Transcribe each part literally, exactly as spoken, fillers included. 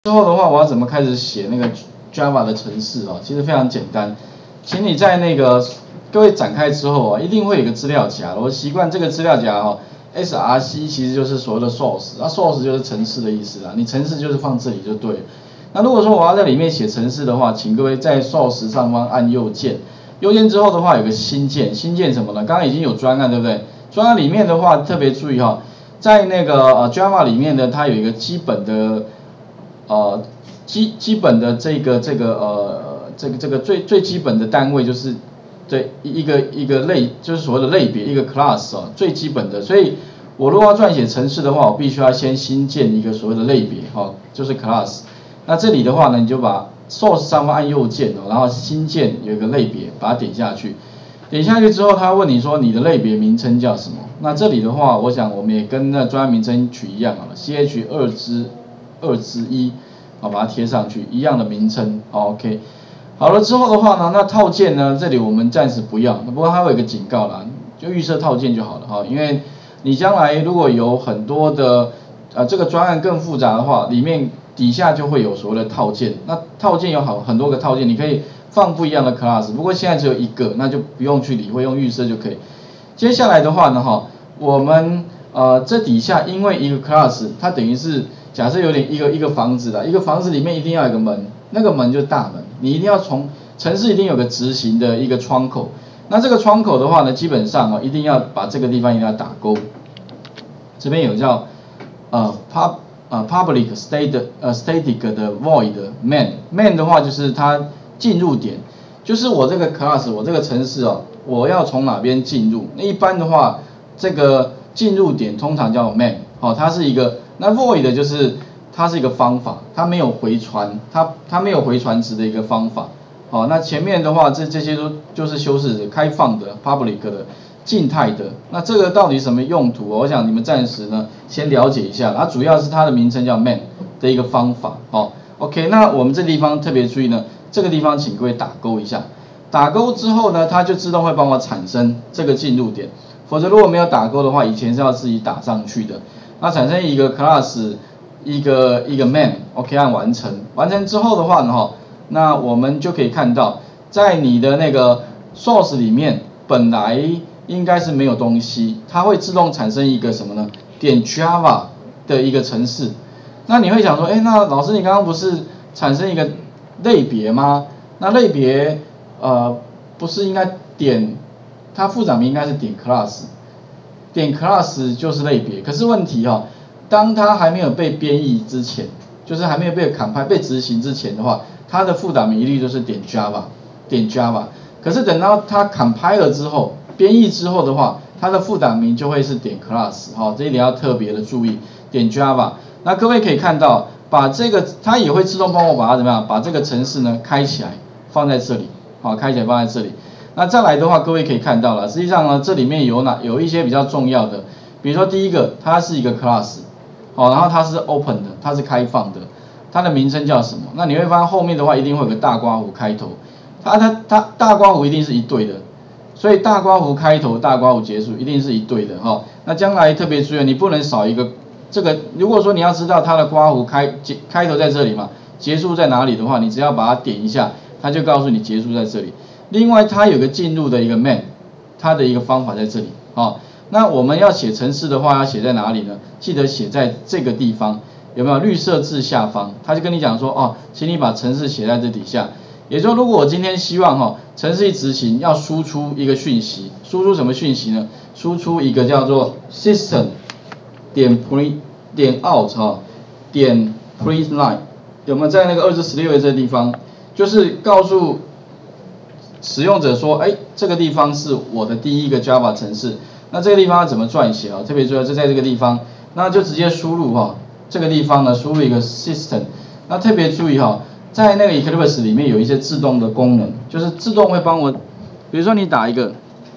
之后的话，我要怎么开始写那个 Java 的程式啊？其实非常简单，请你在那个各位展开之后啊，一定会有个资料夹。我习惯这个资料夹哦 ，S R C 其实就是所谓的 source， 那 source 就是程式的意思啦。你程式就是放这里就对了。那如果说我要在里面写程式的话，请各位在 source 上方按右键，右键之后的话有个新建，新建什么呢？刚刚已经有专案对不对？专案里面的话特别注意哈，在那个呃 Java 里面呢，它有一个基本的。呃，基基本的这个这个呃这个这个最最基本的单位就是对一个一个类就是所谓的类别一个 class 哦，最基本的。所以我如果要撰写程式的话，我必须要先新建一个所谓的类别哦，就是 class。那这里的话呢，你就把 source 上方按右键哦，然后新建有一个类别，把它点下去。点下去之后，他问你说你的类别名称叫什么？那这里的话，我想我们也跟那专案名称取一样好了 ，C H 二之二之一，好，把它贴上去，一样的名称 ，OK。好了之后的话呢，那套件呢，这里我们暂时不要，不过它会有一个警告啦，就预设套件就好了哈，因为你将来如果有很多的呃这个专案更复杂的话，里面底下就会有所谓的套件，那套件有好很多个套件，你可以放不一样的 class， 不过现在只有一个，那就不用去理会，用预设就可以。接下来的话呢，哈，我们呃这底下因为一个 class， 它等于是假设有点一个一个房子啦，一个房子里面一定要有一个门，那个门就是大门，你一定要从程式一定有个执行的一个窗口，那这个窗口的话呢，基本上哦一定要把这个地方一定要打勾，这边有叫呃 pub 呃 public state 呃 static 的 void main main 的话就是它进入点，就是我这个 class 我这个程式哦，我要从哪边进入？那一般的话，这个进入点通常叫 main， 哦，它是一个。那 void 就是它是一个方法，它没有回传，它它没有回传值的一个方法。好，那前面的话这这些都就是修饰的开放的 public 的静态的。那这个到底什么用途？我想你们暂时呢先了解一下。它主要是它的名称叫 main 的一个方法。好 ，OK， 那我们这地方特别注意呢，这个地方请各位打勾一下。打勾之后呢，它就自动会帮我产生这个进入点。否则如果没有打勾的话，以前是要自己打上去的。那产生一个 class， 一个一个 main，OK， 按完成，完成之后的话呢，那我们就可以看到，在你的那个 source 里面，本来应该是没有东西，它会自动产生一个什么呢？点 Java 的一个程式。那你会想说，哎，那老师你刚刚不是产生一个类别吗？那类别呃不是应该点，它副载名应该是点 class。点 class 就是类别，可是问题哈、哦，当它还没有被编译之前，就是还没有被 compile 被执行之前的话，它的副载名一律就是点 Java， 点 Java。可是等到它 compile 了之后，编译之后的话，它的副载名就会是点 class， 哈、哦，这一点要特别的注意，点 Java。那各位可以看到，把这个它也会自动帮我把它怎么样，把这个程式呢开起来，放在这里，好、哦，开起来放在这里。那再来的话，各位可以看到了，实际上呢，这里面有哪有一些比较重要的，比如说第一个，它是一个 class， 好，然后它是 open 的，它是开放的，它的名称叫什么？那你会发现后面的话一定会有个大括弧开头，它它它大括弧一定是一对的，所以大括弧开头，大括弧结束一定是一对的哈。那将来特别注意，你不能少一个这个，如果说你要知道它的括弧开结开头在这里嘛，结束在哪里的话，你只要把它点一下，它就告诉你结束在这里。另外，它有个进入的一个 main， 它的一个方法在这里啊、哦。那我们要写程式的话，要写在哪里呢？记得写在这个地方，有没有绿色字下方？他就跟你讲说，哦，请你把程式写在这底下。也就是说，如果我今天希望哈、哦，程式一执行要输出一个讯息，输出什么讯息呢？输出一个叫做 system 点 print 点 out 哈、哦，点 print line， 有没有在那个二至十六的这个地方？就是告诉使用者说，哎，这个地方是我的第一个 Java 程式，那这个地方要怎么撰写啊？特别注意，就在这个地方，那就直接输入哈、哦，这个地方呢输入一个 system， 那特别注意哈、哦，在那个 Eclipse 里面有一些自动的功能，就是自动会帮我，比如说你打一个，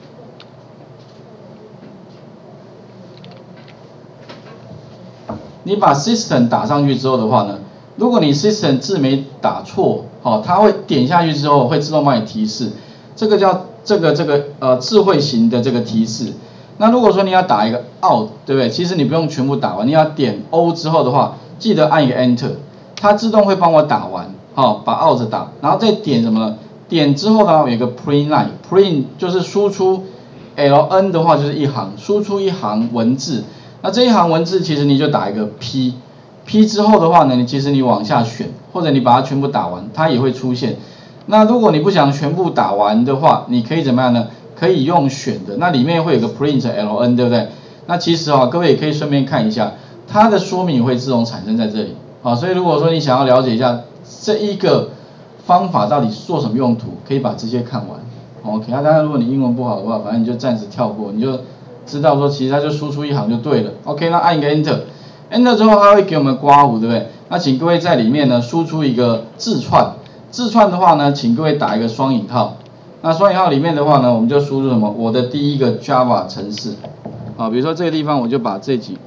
你把 system 打上去之后的话呢，如果你 system 字没打错，哦，它会点下去之后会自动帮你提示，这个叫这个这个呃智慧型的这个提示。那如果说你要打一个 out， 对不对？其实你不用全部打完，你要点 O 之后的话，记得按一个 Enter， 它自动会帮我打完，好、哦，把 out 打，然后再点什么呢？点之后呢，有一个 print line，print 就是输出 ln 的话就是一行，输出一行文字。那这一行文字其实你就打一个 p，p 之后的话呢，你其实你往下选，或者你把它全部打完，它也会出现。那如果你不想全部打完的话，你可以怎么样呢？可以用选的，那里面会有个 print ln， 对不对？那其实啊，各位也可以顺便看一下，它的说明会自动产生在这里。好，所以如果说你想要了解一下这一个方法到底做什么用途，可以把这些看完。OK， 那当然如果你英文不好的话，反正你就暂时跳过，你就知道说其实它就输出一行就对了。OK， 那按一个 Enter，Enter 之后它会给我们刮弧，对不对？那请各位在里面呢输出一个字串，字串的话呢，请各位打一个双引号。那双引号里面的话呢，我们就输入什么？我的第一个 Java 程式。好，比如说这个地方我就把这几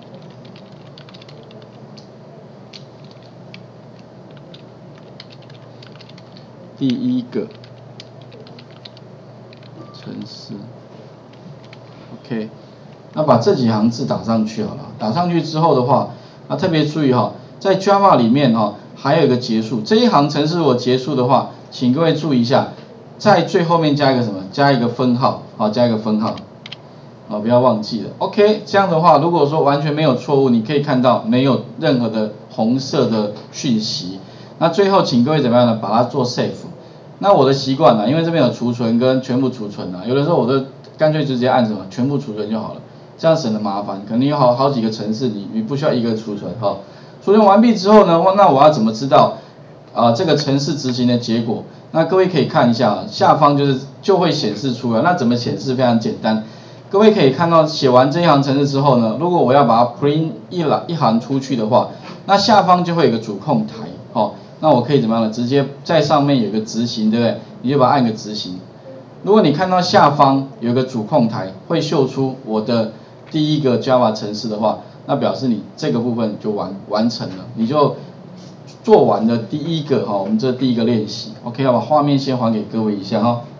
第一个程式 ，OK， 那把这几行字打上去好了。打上去之后的话，那特别注意哈，在 Java 里面哈还有一个结束，这一行程式我结束的话，请各位注意一下，在最后面加一个什么？加一个分号，好，加一个分号，啊，不要忘记了。OK， 这样的话，如果说完全没有错误，你可以看到没有任何的红色的讯息。那最后请各位怎么样呢？把它做 save。那我的习惯呢，因为这边有储存跟全部储存啊，有的时候我都干脆直接按什么全部储存就好了，这样省得麻烦。可能有好好几个程式，你你不需要一个储存哈。储存完毕之后呢，那我要怎么知道啊、呃、这个程式执行的结果？那各位可以看一下，下方就是就会显示出来。那怎么显示？非常简单。各位可以看到，写完这一行程式之后呢，如果我要把它 print 一栏一行出去的话，那下方就会有个主控台，哦，那我可以怎么样呢？直接在上面有个执行，对不对？你就把它按个执行。如果你看到下方有个主控台，会秀出我的第一个 Java 程式的话，那表示你这个部分就完完成了，你就做完了第一个哈、哦，我们这第一个练习。OK， 要把画面先还给各位一下哈、哦。